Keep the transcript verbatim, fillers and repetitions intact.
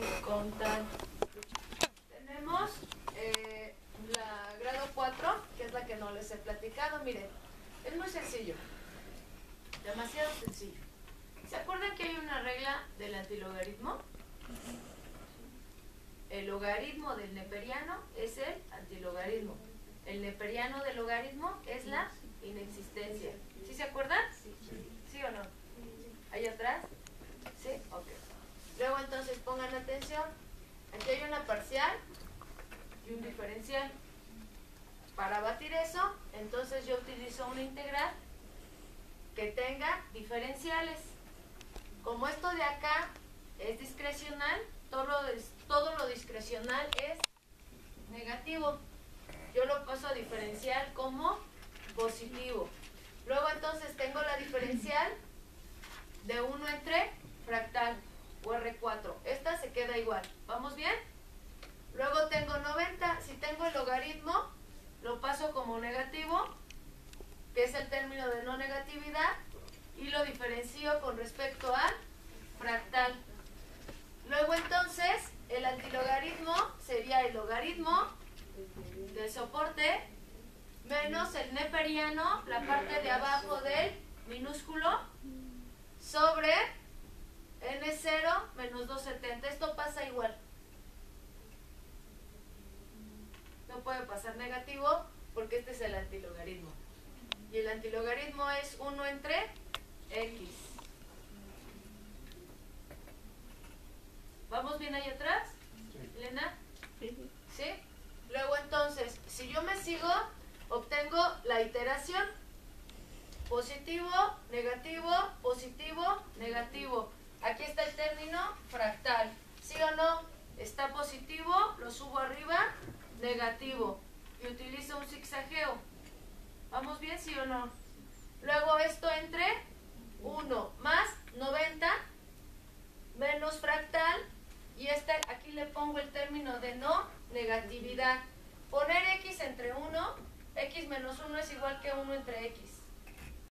con tal. Tenemos eh, la grado cuatro, que es la que no les he platicado. Miren, es muy sencillo, demasiado sencillo. ¿Se acuerdan que hay una regla del antilogaritmo? El logaritmo del neperiano es el antilogaritmo. El neperiano del logaritmo es la inexistencia. ¿Sí se acuerdan? ¿Sí, ¿Sí o no? ¿Ahí atrás? ¿Sí? Ok. Luego entonces pongan atención. Aquí hay una parcial y un diferencial. Para batir eso, entonces yo utilizo una integral que tenga diferenciales. Como esto de acá es discrecional, todo lo, todo lo discrecional es negativo. Yo lo paso a diferencial como positivo. Luego entonces tengo la diferencial de uno entre fractal o erre cuatro. Esta se queda igual. ¿Vamos bien? Luego tengo noventa. Si tengo el logaritmo, lo paso como negativo, que es el término de no negatividad, y lo diferencio con respecto al fractal. Luego entonces el antilogaritmo sería el logaritmo del soporte menos el neperiano, la parte de abajo del minúsculo, sobre ene cero menos doscientos setenta. Esto pasa igual. No puede pasar negativo porque este es el antilogaritmo. Y el antilogaritmo es uno entre x. ¿Vamos bien ahí atrás? ¿Elena? ¿Sí? Luego entonces, si yo me sigo, obtengo la iteración. Positivo, negativo, positivo, negativo. Aquí está el término fractal. ¿Sí o no? Está positivo, lo subo arriba, negativo. Y utilizo un zigzagueo. ¿Vamos bien, sí o no? Luego esto entre uno más noventa menos fractal. Y este, aquí le pongo el término de no negatividad. Poner x entre uno, x menos uno es igual que uno entre x.